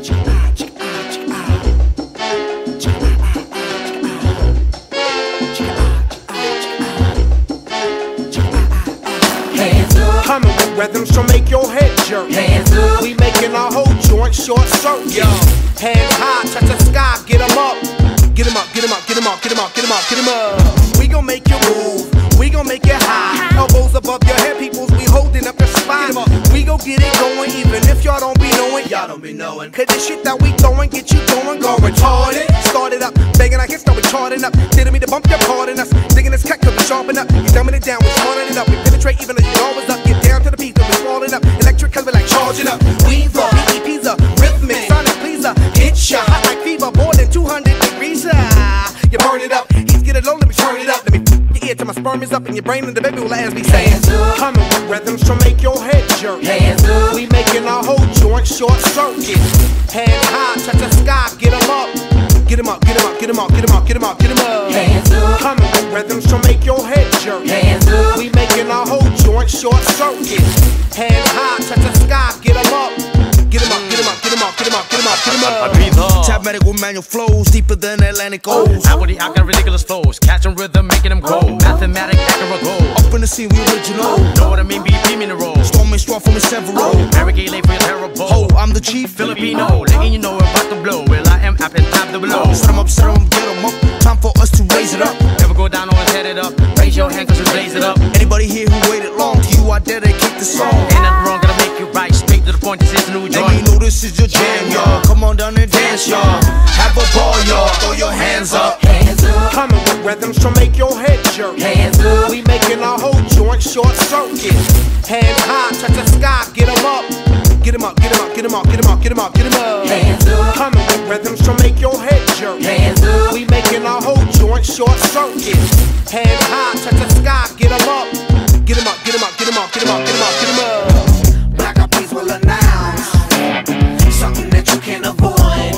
Coming with rhythms to make your head jerk. Hands up. We making our whole joint short circuit. Hands high, touch the sky, get 'em up. Get 'em up, get 'em up, get 'em up, get 'em up, get 'em up, get 'em up. We gon' make you move, we gon' make it high. Elbows above your head, peoples, we holding up your spine. We gon' get it going, even if y'all don't be knowing. Y'all don't be knowing. Cause this shit that we throwing, get you going, go retarded. Started up, banging our hits, now we charting up. Didn't mean to bump your part in us. Digging this cut, cause we sharpen up. You dumbing it down, we smarting it up. We penetrate even though you always up. Get down to the beat, cause we falling up. Electric, cause we like charging up. Weaver, BEP's a rhythmic, sonic pleaser. Hit shot, hot like fever, more than 200 degrees. You burn it up, he's get it low, let me turn it up. Let me your ear till my sperm is up in your brain and the baby will as me saying. Coming with rhythms to make your head jerk. Hands up. We making our whole joint short circuit. Hands high, touch the sky, get 'em up. Get 'em up, get 'em up, get 'em up, get 'em up, get 'em up, get 'em up. Hands up. Coming with rhythms to make your head jerk. Hands up. We making our whole joint short circuit. Hands high, touch the sky, get 'em up. Get 'em up, get 'em up, get 'em up, get 'em up, get 'em up, get 'em up. Tap medical manual flows deeper than Atlantic O's. Outwardly, I got ridiculous flows, catching rhythm, making them go. Mathematic, accurate goal. Up in the scene, we original. Know what I mean? BP me in the role. Storming strong from a several. Navigate late for your terrible. Ho, I'm the chief Filipino, letting you know about to blow. Well, I am up and tap the below. Set 'em up, get 'em up. Time for us to raise it up. Never go down, always head it up. Raise your hand, cause we blaze it up. Anybody here who waited long, to you I dedicate the song. Ain't nothing wrong, gotta make it right. Straight to the point, this is a new Let me joint. know this is your jam, y'all. Come on down and dance, y'all. Have a ball, y'all. Throw your hands up. Hands up. Coming with rhythms to make your head jerk. Hands up. We making our whole joint short circuit. Hands high, touch the sky, get 'em up. Get 'em up, get 'em up, get 'em up, get 'em up, get 'em up, get 'em up. Hands up. Coming with rhythms to make your head jerk. Hands up. We making our whole joint short circuit. Hands high, touch the sky, get 'em up. Get 'em up, get 'em up, get 'em up, get 'em up, get 'em up, get 'em up. Black Eyed Peas will announce something that you can't avoid.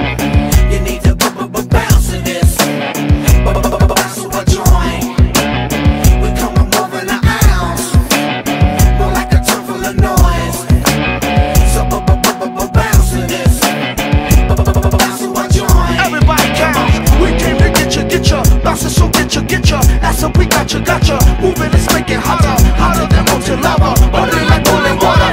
You need to bounce to this, bounce to a joint. We coming more than an ounce, more like a ton full of noise. So bounce to this, bounce to a joint. Everybody count. We came to get ya, bouncing so get ya. That's how we got ya. Moving, let's make it hotter, hotter than molten lava, burning like boiling water.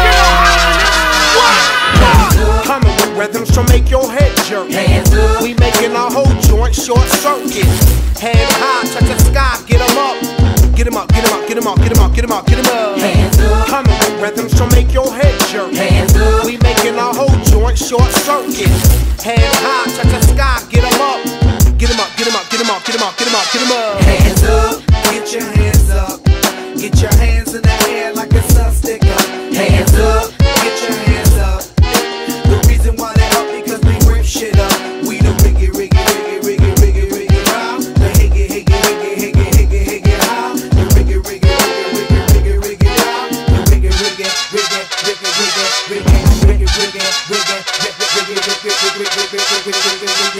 Coming with rhythms to make your head jerk. Hands up. We making our whole joint short circuit. Hands high, touch the sky, get 'em up. Get 'em up, get 'em up, get 'em up, get 'em up, get 'em up, get 'em up. Hands up. Coming with rhythms to make your head jerk. Hands up. We making our whole joint short circuit. Hands high, touch the sky, get 'em up. Get 'em up, get 'em up, get 'em up, get 'em up, get 'em up, get 'em up. Hands up, get your hands up. Get your hands in the air like a sun sticker. Hands up. Get your hands up. The reason why they up because we rip shit up. We the riggy round. The higgy how. The riggy round. The riggy